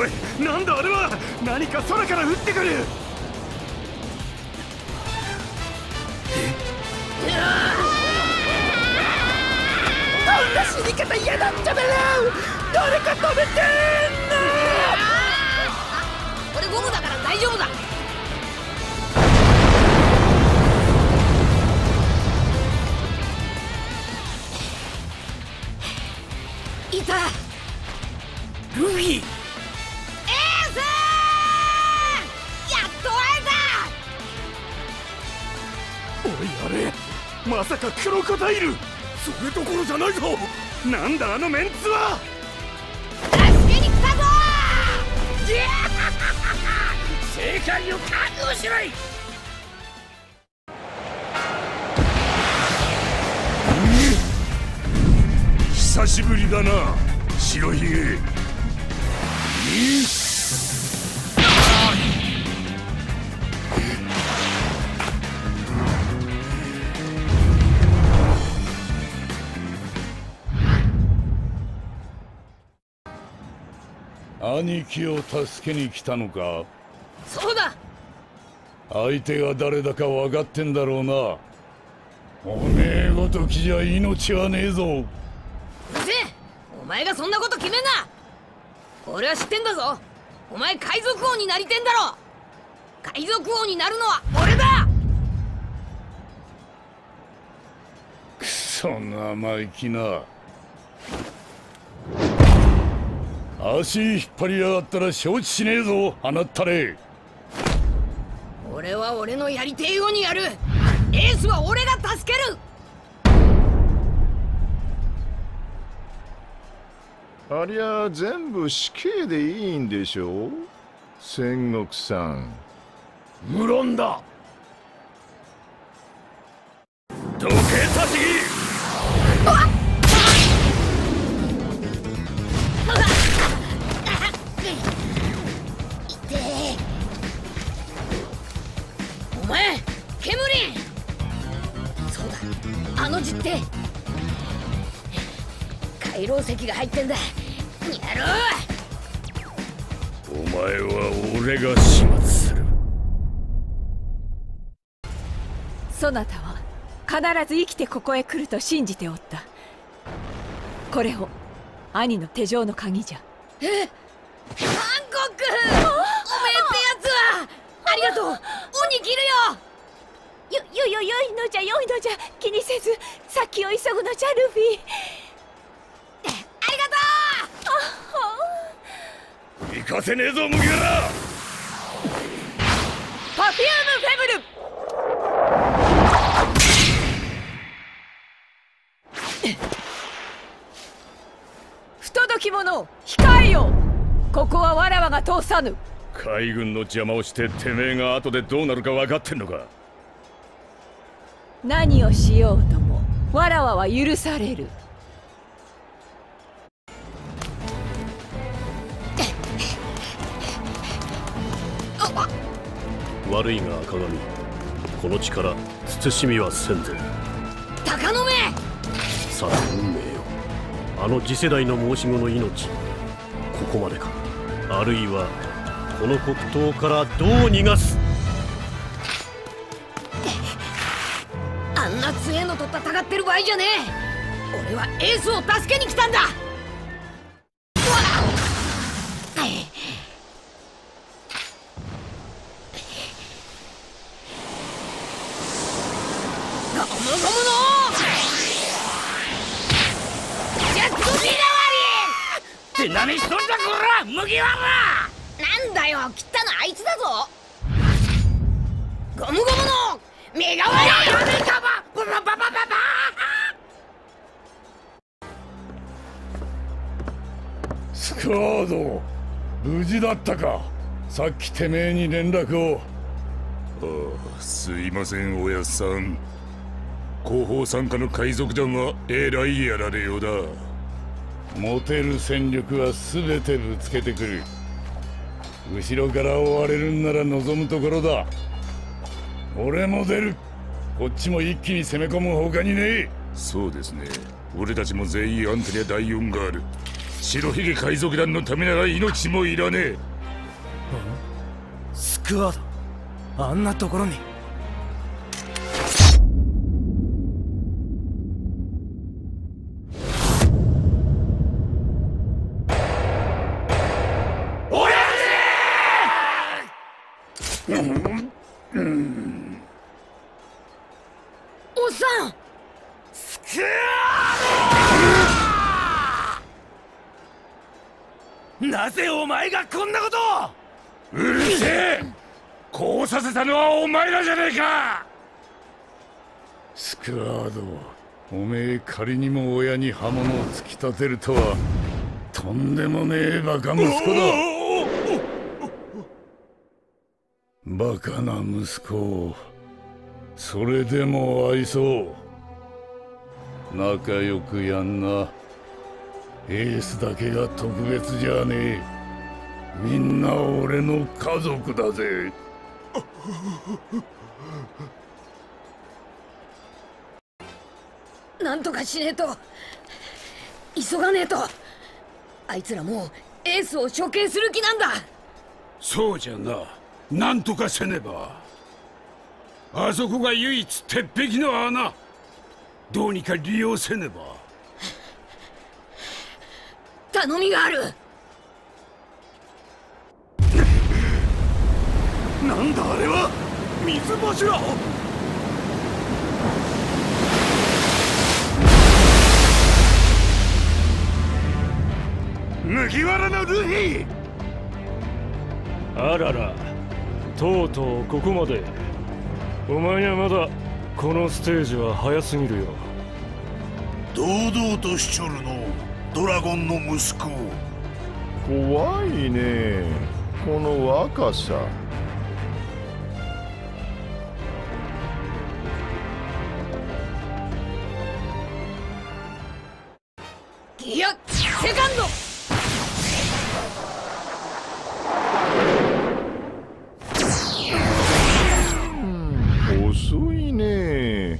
おい、なんだあれは。何か空から降ってくる。 こんな死に方嫌だっちゃめら。誰か止めてーんな。 俺ゴムだから大丈夫だ。いた。 ルフィ。 エース。やっと会おい、あれまさかクロコダイル。それどころじゃないぞ。なんだあのメンツは。 えた。助けに来たぞ。 正解を覚悟しろい。 久しぶりだな、白ひげ。 兄貴を助けに来たのか。 そうだ。 相手が誰だか分かってんだろうな。おめえごときじゃ命はねえぞ。 うるせえ。お前がそんなこと決めんな。俺は知ってんだぞ。お前海賊王になりてんだろ。海賊王になるのは俺だ。 くそ生意気な。足引っ張りやがったら承知しねえぞ、あなったれ。 俺は俺のやりてえようにやる。エースは俺が助ける。 ありゃ全部死刑でいいんでしょう、戦国さん。 無論だ。どけたち。 お前ケムリン。そうだ、あの実弟海楼石が入ってんだ。やろう。 お前は俺が始末する。 そなたは必ず生きてここへ来ると信じておった。これを兄の手錠の鍵じゃ。 え、ハンコック。おめえってやつはありがとう。恩に着るよ。 よいのじゃよいのじゃ。気にせず先を急ぐのじゃルフィ。 ありがとう。 行かせねえぞ麦わら。 パフュームフェブル。不届き者控えよ。ここはわらわが通さぬ。 海軍の邪魔をしててめえが後でどうなるか分かってんのか。 何をしようともわらわは許される。 悪いが赤髪、この力慎みはせんぞ。 鷹の目。 さて運命よ、あの次世代の申し子の命、ここまでか。あるいはこの黒刀からどう逃がす。 あんな強えのと戦ってる場合じゃねえ。俺はエースを助けに来たんだ。ゴムゴムのジェットビナワリー。 って何しとんだこら麦わら。 なんだよ、切ったのあいつだぞ。ゴムゴムのメガワリー。 メガババババババ。 スカード、無事だったか。さっきてめえに連絡を。 ああ、すいませんおやっさん。後方参加の海賊団はえらいやられようだ。 持てる戦力は全てぶつけてくる。後ろから追われるんなら望むところだ。俺も出る。こっちも一気に攻め込む他にねえ。 そうですね、俺たちも全員アンテナ第4がある。 白ひげ海賊団のためなら命もいらねえ。 スクワード、あんなところに。 おっさん、 なぜお前がこんなことを。 うるせえ。こうさせたのはお前らじゃねえか。 スクワード、おめえ仮にも親に刃物を突き立てるとはとんでもねえバカ息子だ。バカな息子をそれでも愛そう。仲良くやんな。エースだけが特別じゃねえ。みんな俺の家族だぜ。 なんとかしねえと。急がねえと。あいつらもうエースを処刑する気なんだ。 そうじゃな。なんとかせねば。あそこが唯一鉄壁の穴。どうにか利用せねば。 頼みがある。 なんだあれは。水柱。麦わらのルフィ。 あらら、とうとうここまで。お前にはまだこのステージは早すぎるよ。 堂々としちょるのドラゴンの息子。 怖いね、この若さ。 ギアセカンド。 遅いね。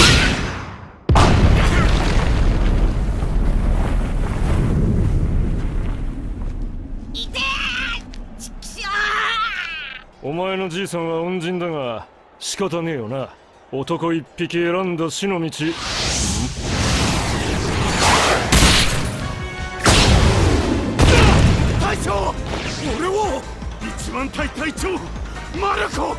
お前のじいさんは恩人だが仕方ねえよな。男一匹選んだ死の道。 隊長、俺を。一番隊隊長マルコ。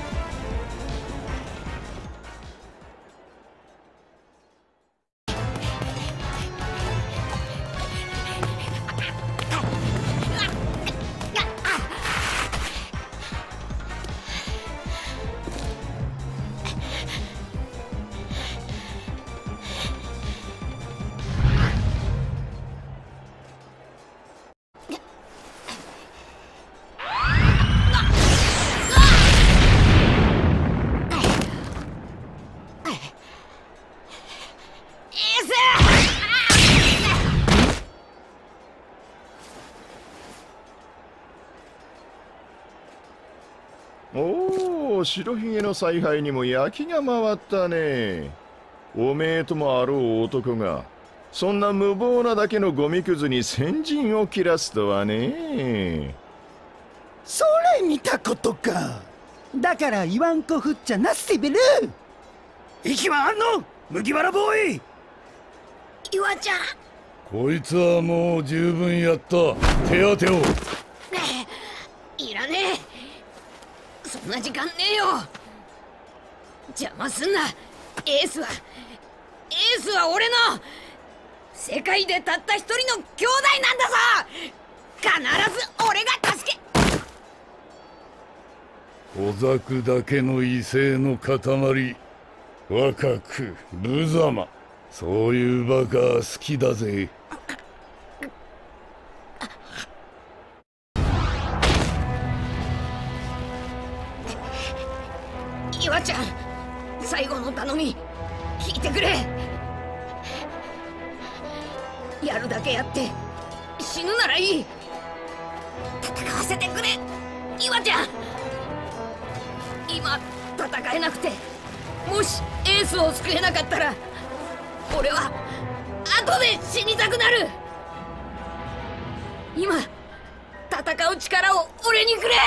おお、白ひげの采配にも焼きが回ったね。おめえともあろう男がそんな無謀なだけのゴミくずに先陣を切らすとはね。 それ見たことか。だから言わんこふっちゃなセベル。息はあんの麦わらボーイ。 岩ちゃん。 こいつはもう十分やった。手当てを。 いらねえ。そんな時間ねえよ。邪魔すんな。エースは俺の世界でたった一人の兄弟なんだぞ。必ず俺が助け。 小ザクだけの威勢の塊。若く無様。そういうバカ好きだぜ。 岩ちゃん、最後の頼み聞いてくれ。やるだけやって死ぬならいい。戦わせてくれ岩ちゃん。今戦えなくて、もしエースを救えなかったら俺は後で死にたくなる。 今戦う力を俺にくれ。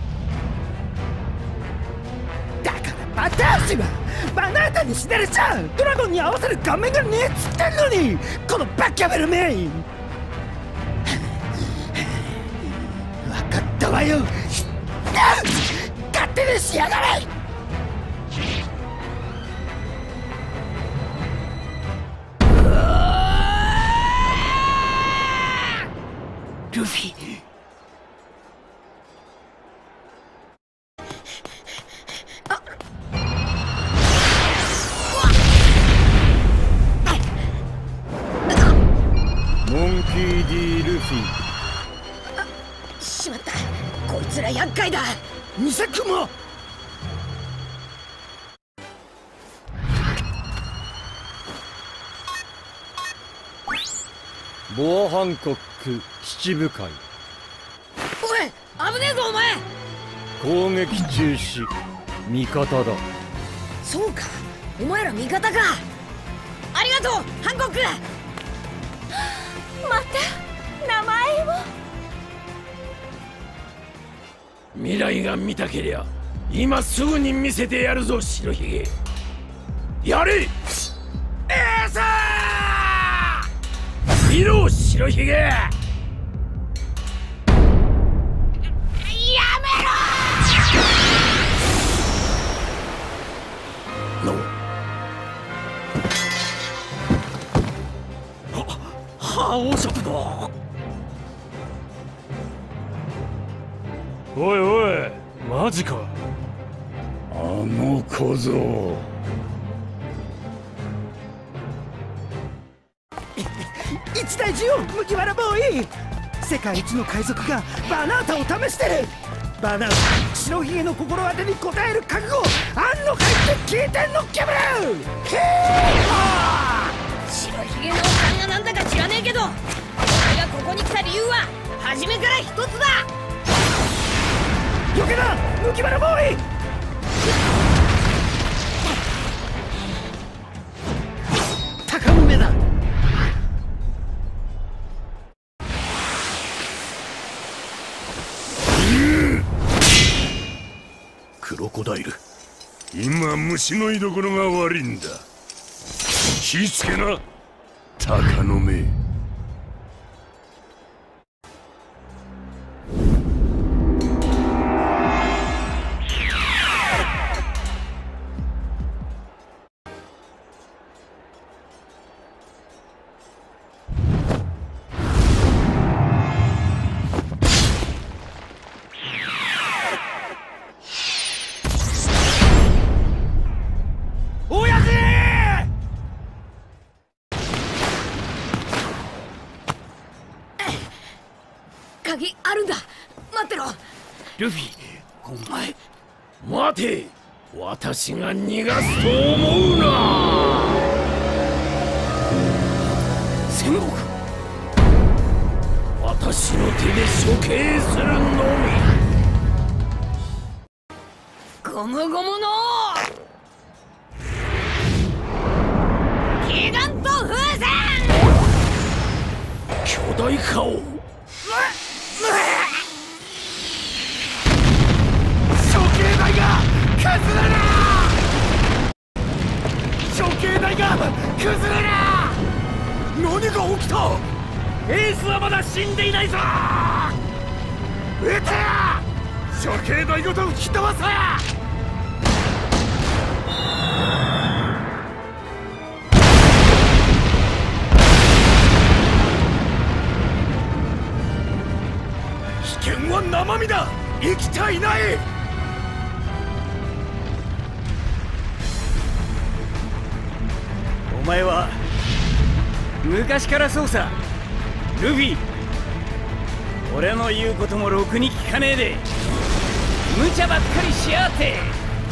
だからバタ足はバナータに死なれちゃう。ドラゴンに合わせる顔面がねえっつってんのに、このバカベルめ。分かったわよ。勝手にしやがれ。ルフィ、 モンキー D ルフィ。 しまった、こいつら厄介だ。 ミサクもボアハンコック七部会。 おい、危ねえぞお前。 攻撃中止。味方だ。 そうか、お前ら味方か。ありがとうハンコック。 また名前を。 未来が見たけりゃ今すぐに見せてやるぞ白ひげ。やれエース見ろ白ひげ。やめろ。 覇王色だ。 おいおい、マジか。 あの小僧。 一大事よ麦わらボーイ。世界一の海賊がバナータを試してる。バナータ、白ひげの心当てに応える覚悟あんのかいって聞いてんのキャブル。 白ひげのおっさんがなんだか知らねえけど、俺がここに来た理由は初めから一つだ。 よけだ麦わらボーイ。高梅だ。 クロコダイル、今虫の居所が悪いんだ。気ぃつけな鷹の目。 鍵あるんだ、待ってろ。 ルフィ、お前待て。私が逃がすと思うな。戦国、私の手で処刑するのみ。 ゴムゴムのギガント風船。 巨大顔。 処刑台が崩れる。処刑台が崩れる。何が起きた。 エースはまだ死んでいないぞ。 撃てや。処刑台ごと吹き飛ばせ。危険は生身だ。生きちゃいない。 お前は昔からそうさルフィ。俺の言うこともろくに聞かねえで無茶ばっかりしやがって。 エ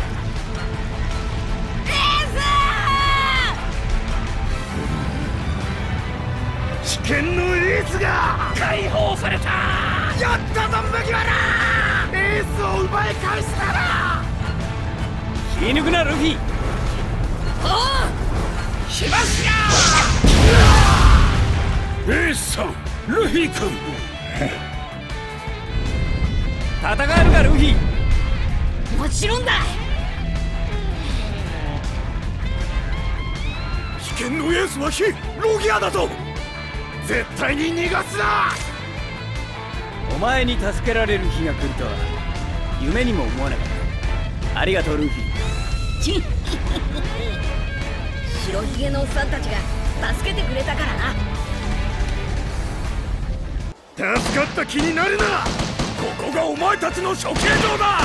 ース。 危険のエースが解放された。 やったぞ麦わら。エースを奪い返したら。 気抜くなルフィ。 おう、 しましや。エースさん、ルフィ君、 戦えるかルフィ。 もちろんだ。 危険のエースは非ロギアだと。絶対に逃がすな。 お前に助けられる日が来るとは夢にも思わなかった。ありがとうルフィ。 ち白ひげのおっさんたちが助けてくれたからな。 助かった気になるな。ここがお前たちの処刑場だ。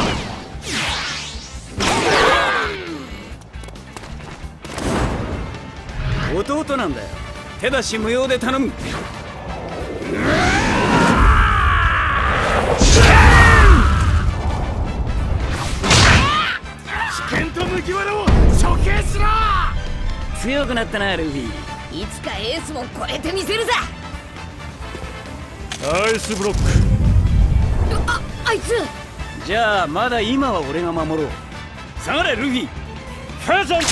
弟なんだよ。手出し無用で頼む。 危険と麦わらを処刑しろ。 強くなったなルフィ。 いつかエースも超えてみせるさ。 ナイスブロック。 あいつ。 じゃあまだ今は俺が守ろう。下がれルフィ。 フェザントバック。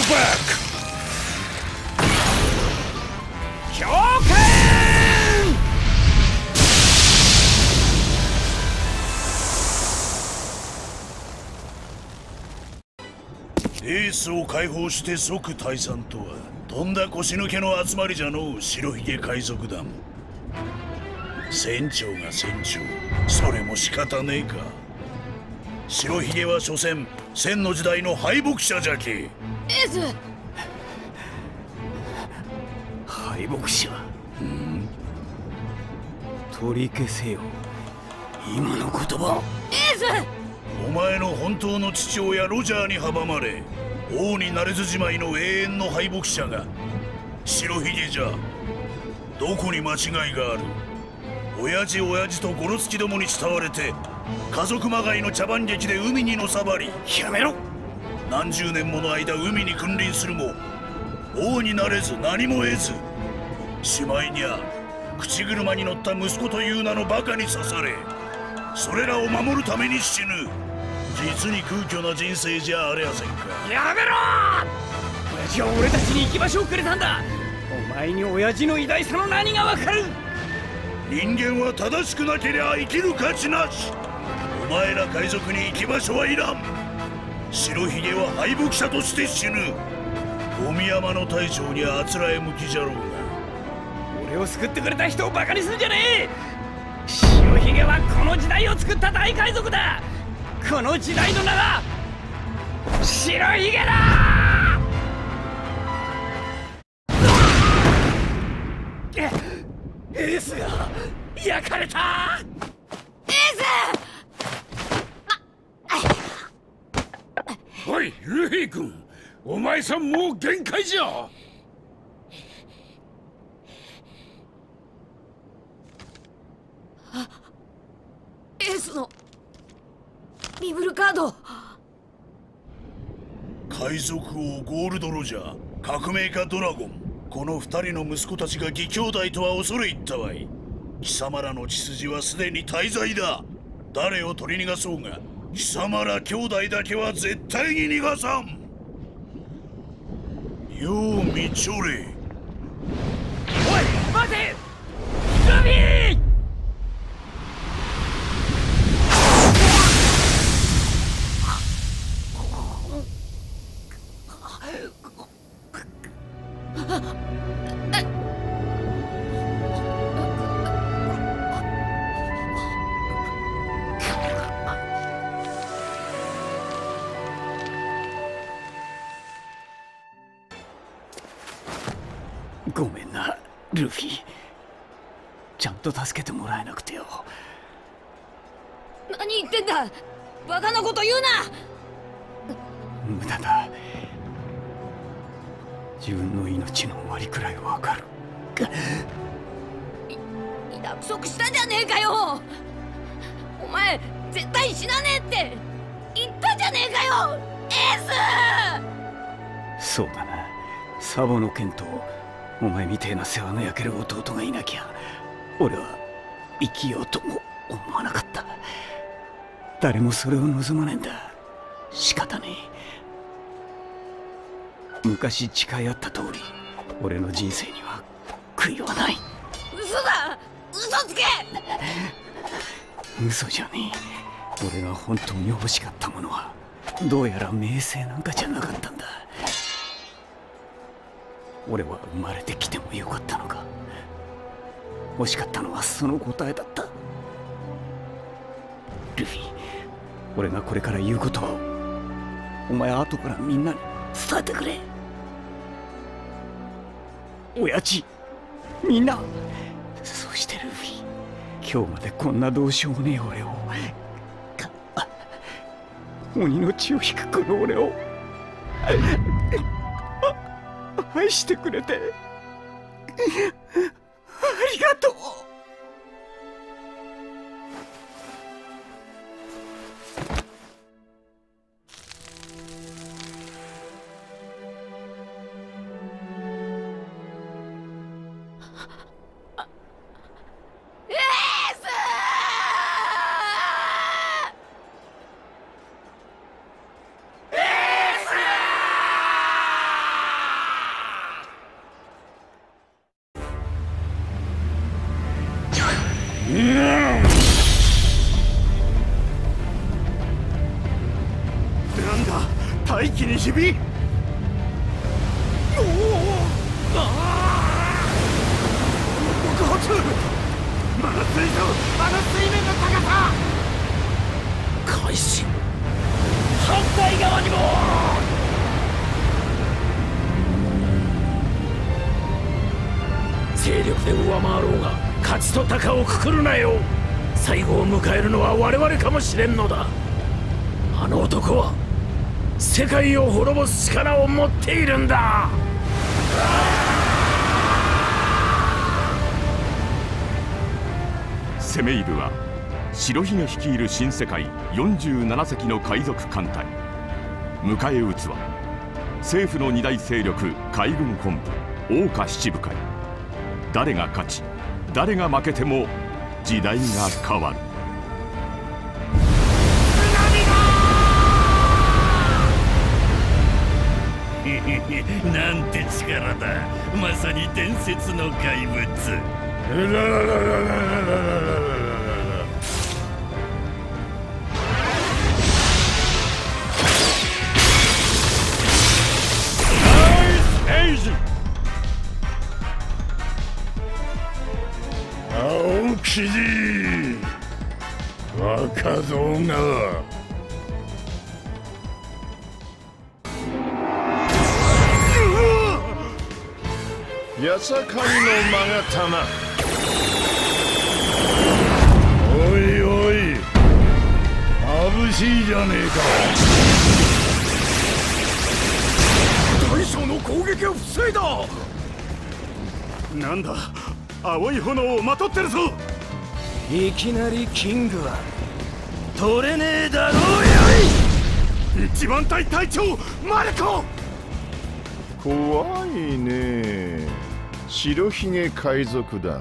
強化エースを解放して即退散とはとんだ腰抜けの集まりじゃのう。白ひげ海賊団。船長が船長、それも仕方ねえか。白ひげは所詮千の時代の敗北者じゃき。 エース。 敗北者。取り消せよ今の言葉。 エース。 お前の本当の父親ロジャーに阻まれ王になれずじまいの永遠の敗北者が白ひげじゃ。どこに間違いがある。親父とゴロツキどもに慕われて家族まがいの茶番劇で海にのさばり。 やめろ。 何十年もの間海に君臨するも王になれず何も得ず、しまいには口車に乗った息子という名のバカに刺され、それらを守るために死ぬ。実に空虚な人生じゃありゃせんか。 やめろ。親父は俺たちに行き場所をくれたんだ。お前に親父の偉大さの何がわかる。 人間は正しくなけりゃ生きる価値なし。お前ら海賊に行き場所はいらん。白ひげは敗北者として死ぬ。ゴミ山の大将にあつらえ向きじゃろうが。 俺を救ってくれた人をバカにすんじゃねえ。白ひげはこの時代を作った大海賊だ。この時代の名は白ひげだ。エースが焼かれた。 エース。おいルフィ君、お前さんもう限界じゃ。 エースのビブルカード。 海賊王ゴールドロジャー、革命家ドラゴン、この二人の息子たちが義兄弟とは恐れ入ったわい。貴様らの血筋はすでに大罪だ。誰を取り逃がそうが貴様ら兄弟だけは絶対に逃がさん。よう見ちょれ。 おい待てルフィ。ごめんなルフィ。ちゃんと助けてもらえなくてよ。 何言ってんだ。バカなこと言うな。 無駄だ。自分の命の終わりくらいわかる。 約束したじゃねえかよ。お前絶対死なねえって言ったじゃねえかよエース。 そうだな。サボの剣とお前みてえな世話の焼ける弟がいなきゃ俺は生きようとも思わなかった。誰もそれを望まねえんだ。仕方ねえ。昔誓い合った通り俺の人生には悔いはない。 嘘だ。嘘つけ。 嘘じゃねえ。俺が本当に欲しかったものはどうやら名声なんかじゃなかったんだ。俺は生まれてきてもよかったのか。欲しかったのはその答えだった。ルフィ、俺がこれから言うことをお前後からみんなに伝えてくれ。親父、みんな、そしてルフィ、今日までこんなどうしようもねえ俺を、鬼の血を引くこの俺を愛してくれてありがとう。 大気にひび。おお、爆発。まずいぞ、あの水面の高さ。開始。反対側にも。勢力で上回ろうが勝ちと鷹をくくるなよ。最後を迎えるのは我々かもしれんのだ。あの男は世界を滅ぼす力を持っているんだ。 セメイルは白ひげ率いる新世界47隻の海賊艦隊。迎え撃つは政府の二大勢力海軍本部桜花七部会。誰が勝ち誰が負けても時代が変わる。 なんて力だ。まさに伝説の怪物。 青生地若造がやさかいの勾玉。 おいおい、眩しいじゃねえか。 大将の攻撃を防いだ。なんだ、青い炎をまとってるぞ。いきなりキングは取れねえだろうよ。一番隊隊長マルコ。 怖いね、白ひげ海賊団。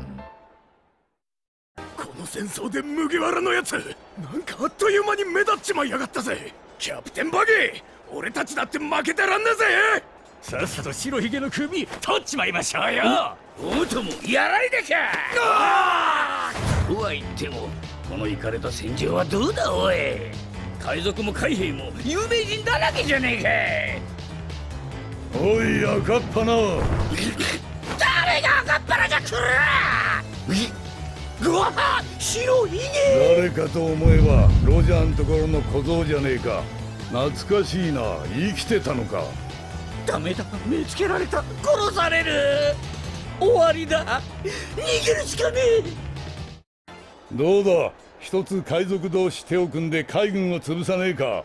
この戦争で麦わらのやつ、なんかあっという間に目立っちまいやがったぜ。キャプテンバギー、俺たちだって負けてらんねえぜ。さっさと白ひげの首取っちまいましょうよ。 お供やらいでか。とは言ってもこのイカれた戦場はどうだおい。海賊も海兵も有名人だらけじゃねえか。 おい赤っ鼻、 誰が赤っ鼻じゃくら。 うわ、白ひげ。 誰かと思えばロジャーのところの小僧じゃねえか。懐かしいな、生きてたのか。 ダメだ、見つけられた。殺される。終わりだ。逃げるしかねえ。 どうだ、一つ海賊同士手を組んで海軍を潰さねえか。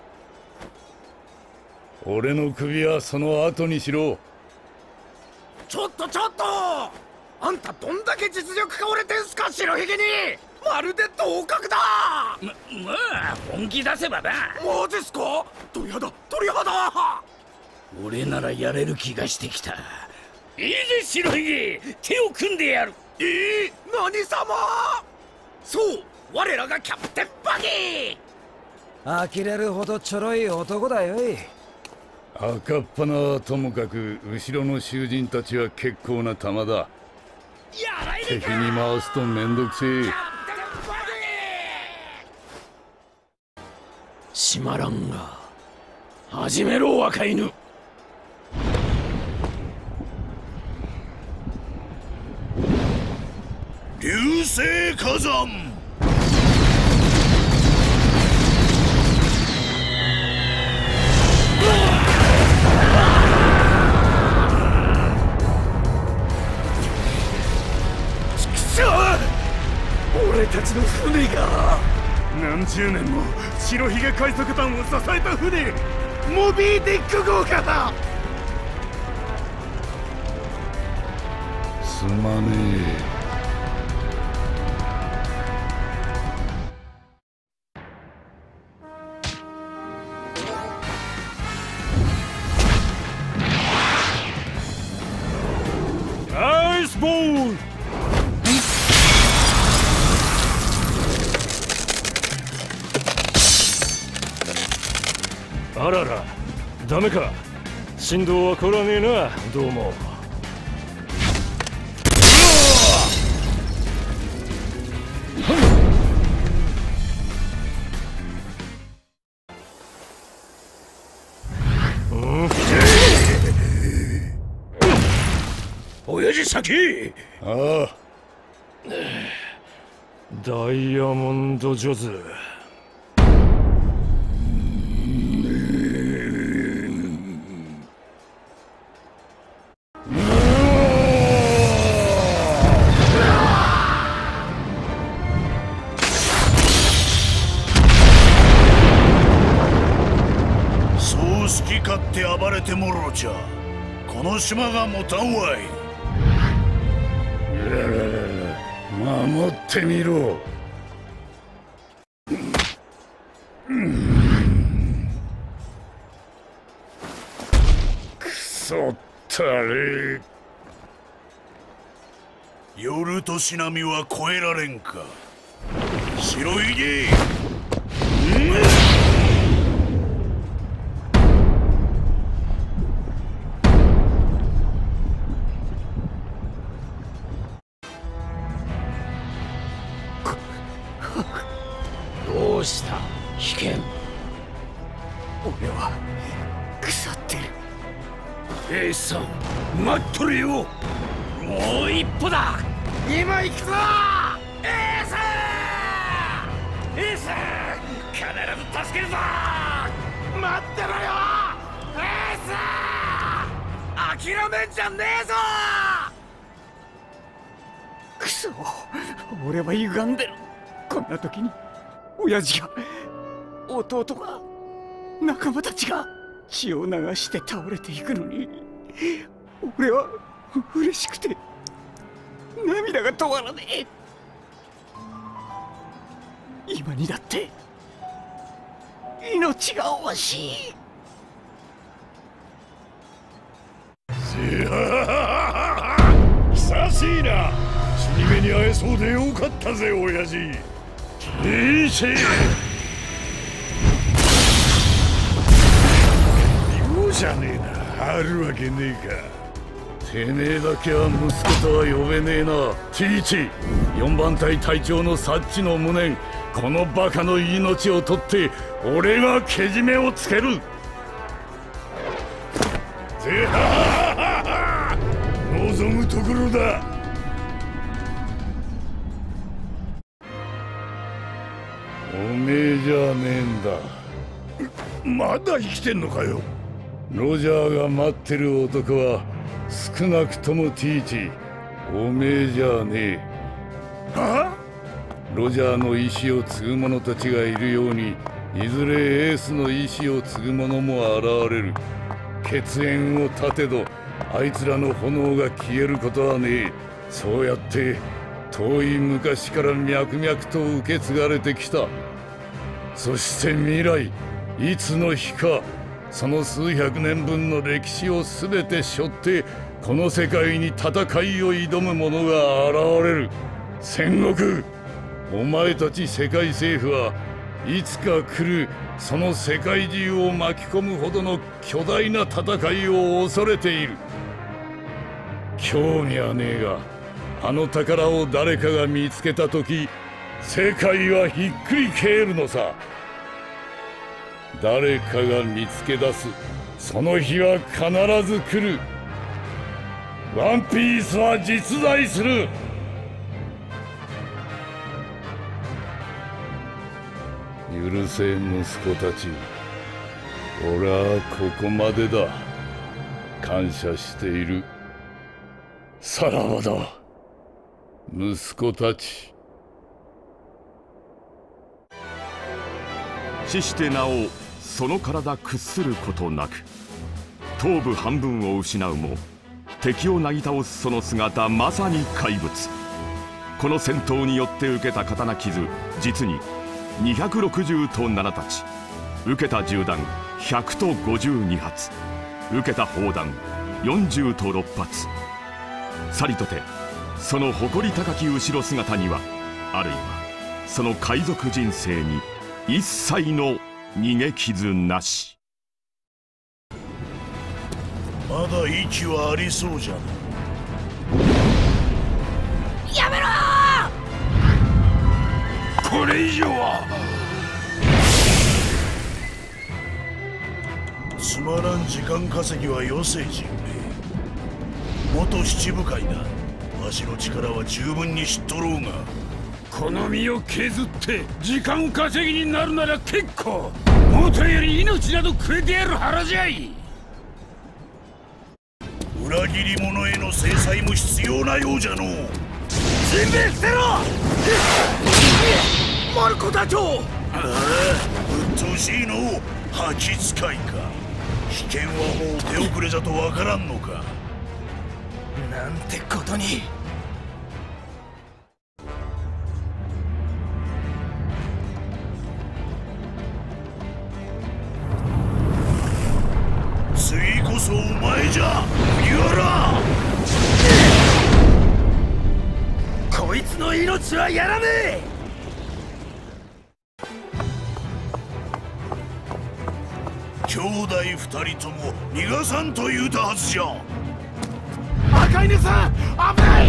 俺の首はその後にしろ。 ちょっとあんたどんだけ実力か俺てんすか。白ひげにまるで同格だ。 まあ本気出せばな。 マジっすか。鳥肌。 俺ならやれる気がしてきた。いいぜ白ひげ、手を組んでやる。 何様。そう、我らがキャプテンバギー。呆れるほどちょろい男だよい。 赤っ鼻はともかく後ろの囚人たちは結構な弾だ。敵に回すとめんどくせえ。 しまらんが始めろ若犬。 流星火山。 俺たちの船が何十年も白ひげ海賊団を支えた船、モビーディック号か。 すまねえ。 ナイスボール。あらら、ダメか。振動は来らねえな、どうも。 親父先。 ああ。 ダイヤモンドジョズ。 そう好き勝手暴れてもろうちゃこの島が持たんわい。 守ってみろ。くそったれ。 夜としなみは越えられんか。白ひげ。 どうした危険。 俺は腐ってる。 エースさん待っとれよ。もう一歩だ。 今行くぞエース。 エース必ず助けるぞ。 待ってろよエース。諦めんじゃねえぞ。くそ、俺は歪んでる。こんな時に親父が、弟が、仲間たちが血を流して倒れていくのに、俺は嬉しくて涙が止まらねえ。今にだって命が惜しい。 久しいな。死に目に会えそうでよかったぜ親父。いいしよじゃねえな。あるわけねえか。てめえだけは息子とは呼べねえな。ティーチ4番隊隊長のサッチの無念、このバカの命を取って俺がけじめをつける。ぜは望むところだ。おめえじゃねえんだ。まだ生きてんのかよ。ロジャーが待ってる男は少なくともティーチ、おめえじゃねえ。はあ？ロジャーの意志を継ぐ者たちがいるように、いずれエースの意志を継ぐ者も現れる。血縁を断てどあいつらの炎が消えることはねえ。そうやって遠い昔から脈々と受け継がれてきた。そして未来、いつの日かその数百年分の歴史を全て背負ってこの世界に戦いを挑む者が現れる。戦国、お前たち世界政府はいつか来るその世界中を巻き込むほどの巨大な戦いを恐れている。興味はねえが、あの宝を誰かが見つけた時、世界はひっくり返るのさ。 誰かが見つけ出す。その日は必ず来る。ワンピースは実在する。許せ息子たち、俺はここまでだ。感謝している。さらばだ息子たち。 死してなおその体屈することなく、頭部半分を失うも敵をなぎ倒すその姿、まさに怪物。この戦闘によって受けた刀傷、実に260と7たち。受けた銃弾100と52発。受けた砲弾40と6発。さりとてその誇り高き後ろ姿には、あるいはその海賊人生に一切の逃げ傷なし。 まだ息はありそうじゃな。 やめろこれ以上は。 つまらん時間稼ぎはよせ、ジンベエ。元七部会だ。わしの力は十分に知っとろうが。 この身を削って時間稼ぎになるなら結構。もとより命などくれてやる腹じゃい。 裏切り者への制裁も必要なようじゃのう。 ジンベエ捨てろマルコ団長。 ああ、うっとうしいの。吐き使いか。危険はもう手遅れじゃとわからんのか。 なんてことに。 次こそお前じゃ、麦わら。 こいつの命はやらねえ。 兄弟二人とも逃がさんと言うたはずじゃ。 赤犬さん、危ない。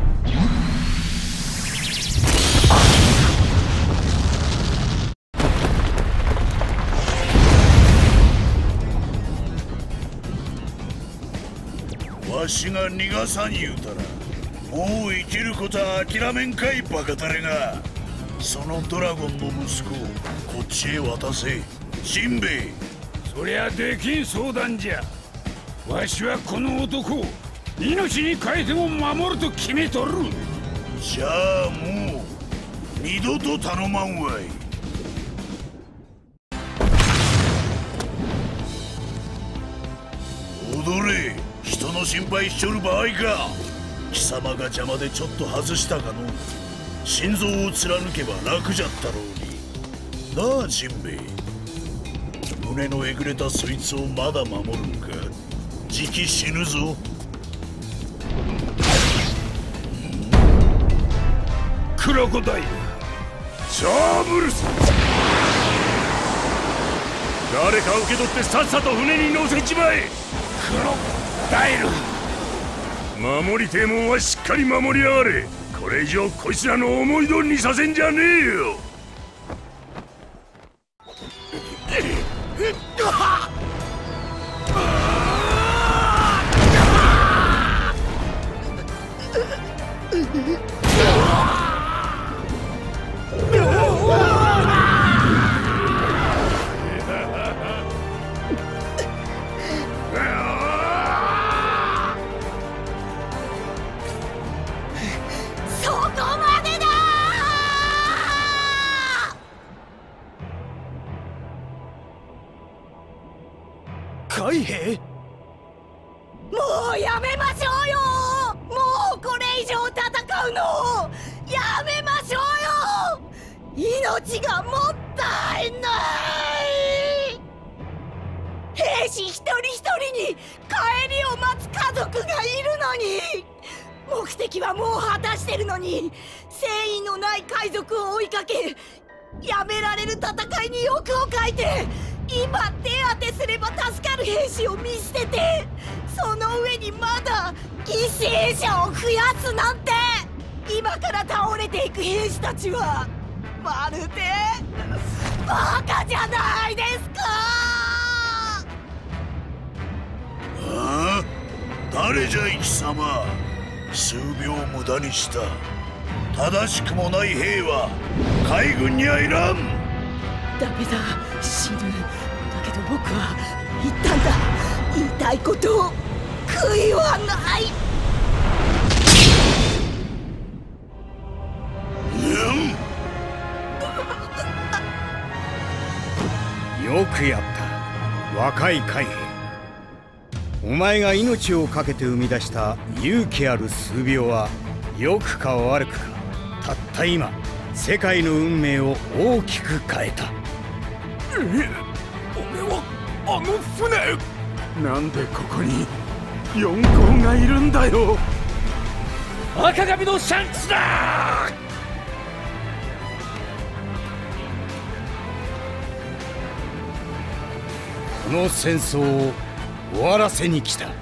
わしが逃がさん言うたら、もう生きることは諦めんかい、バカタレが。そのドラゴンの息子をこっちへ渡せ、ジンベエ。 そりゃできん相談じゃ。わしはこの男を命に変えても守ると決めとる。 じゃあもう二度と頼まんわい。踊れ。人の心配しちょる場合か。貴様が邪魔でちょっと外したかの。心臓を貫けば楽じゃったろうになあ、ジンベエ。胸のえぐれたそいつをまだ守るんか。じき死ぬぞ。 クロコダイル、 シャーブルス。誰か受け取ってさっさと船に乗せちまえ。 クロコダイル。 守りてえもんはしっかり守りやがれ。これ以上こいつらの思い通りにさせんじゃねえよ。 海兵？ もうやめましょうよ。もうこれ以上戦うのをやめましょうよ。命がもったいない。兵士一人一人に帰りを待つ家族がいるのに、目的はもう果たしてるのに、誠意のない海賊を追いかけ、やめられる戦いに欲をかいて、今手当てすれば助かる兵士を見捨てて、その上にまだ犠牲者を増やすなんて。今から倒れていく兵士たちはまるでバカじゃないですか。 ああ、誰じゃ貴様。数秒無駄にした。正しくもない兵は海軍にはいらん。 ダメだ、死ぬ。だけど僕は言ったんだ。言いたいことを悔いはない。 よくやった、若い海兵。お前が命を懸けて生み出した勇気ある数秒は、良くか悪くか、たった今世界の運命を大きく変えた。 俺はあの船。なんでここに4号がいるんだよ。 赤髪のシャンクスだ。 この戦争を終わらせに来た。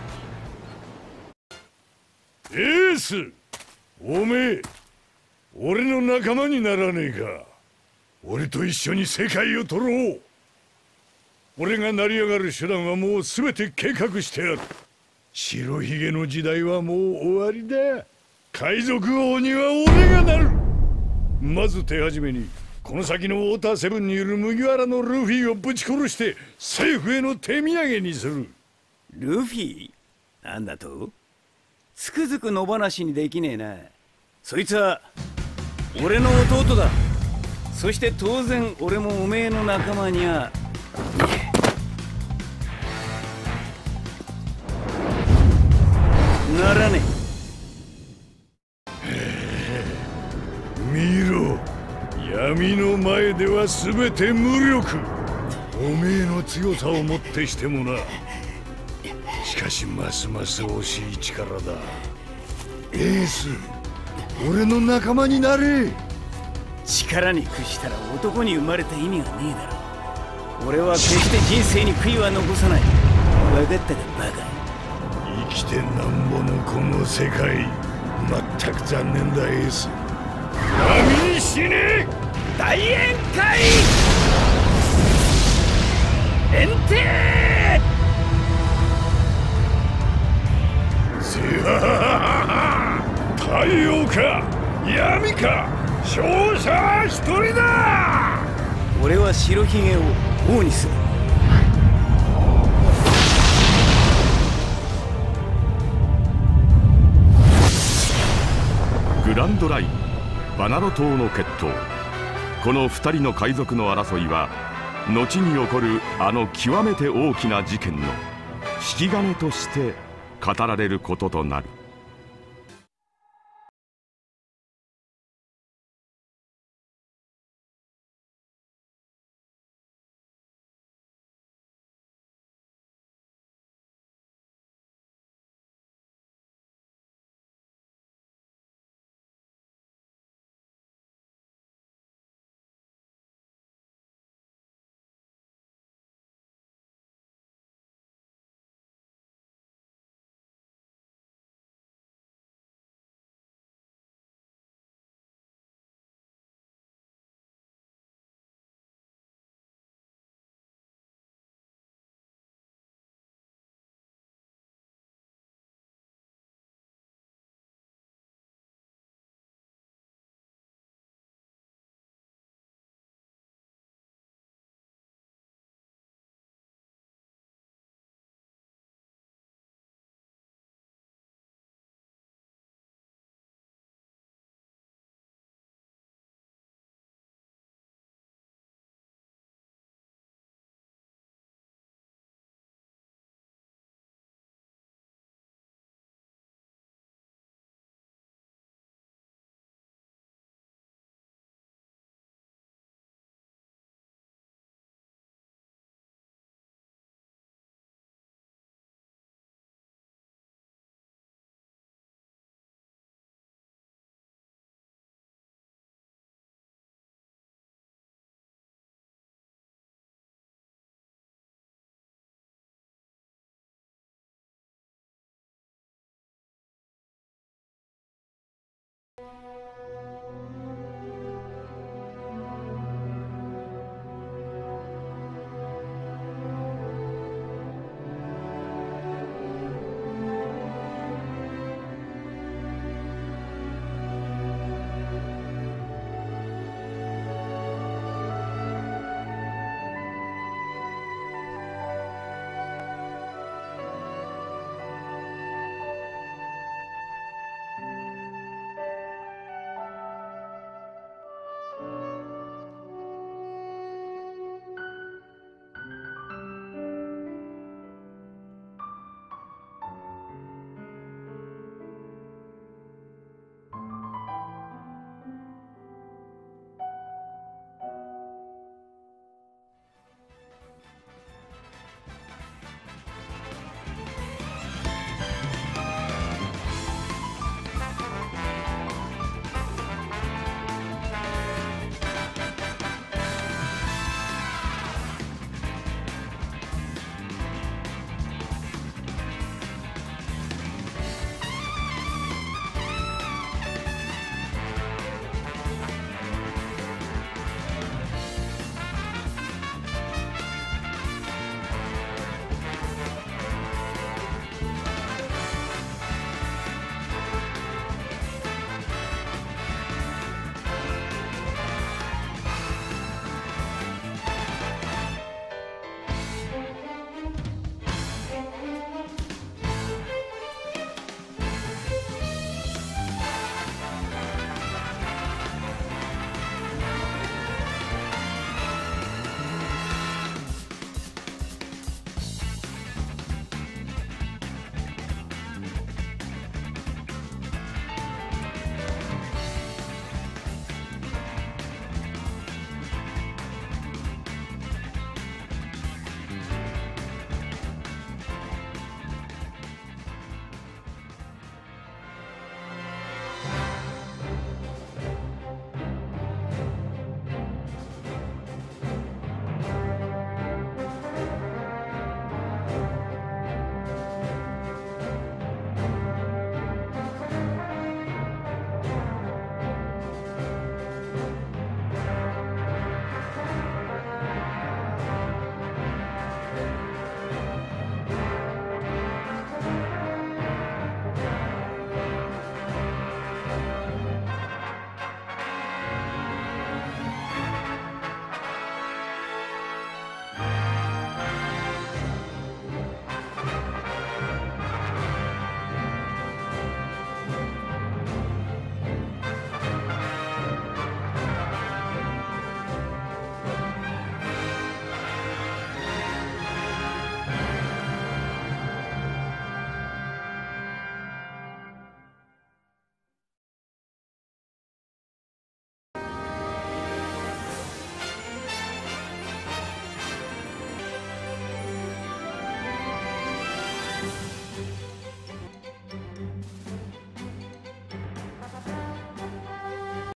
エース、おめえ俺の仲間にならねえか。俺と一緒に世界を取ろう。俺が成り上がる手段はもう全て計画してある。白ひげの時代はもう終わりだ。海賊王には俺がなる。まず手始めにこの先のウォーターセブンにいる麦わらのルフィをぶち殺して政府への手土産にする。 ルフィ？なんだと？つくづく野放しにできねえな。そいつは俺の弟だ。そして当然俺もおめえの仲間にゃならねえ。見ろ、闇の前では全て無力。おめえの強さをもってしてもな。しかしますます惜しい力だ。エース、俺の仲間になれ。 力に屈したら男に生まれた意味がねえだろ。俺は決して人生に悔いは残さない。分かったかバカ。 生きてなんぼのこの世界、まったく残念だエース。闇に死ね。 大宴会炎帝。 太陽か闇か、勝者は一人だ。 俺は白ひげを王にする。 グランドライン、バナロ島の決闘。この2人の海賊の争いは後に起こるあの極めて大きな事件の引き金として語られることとなる。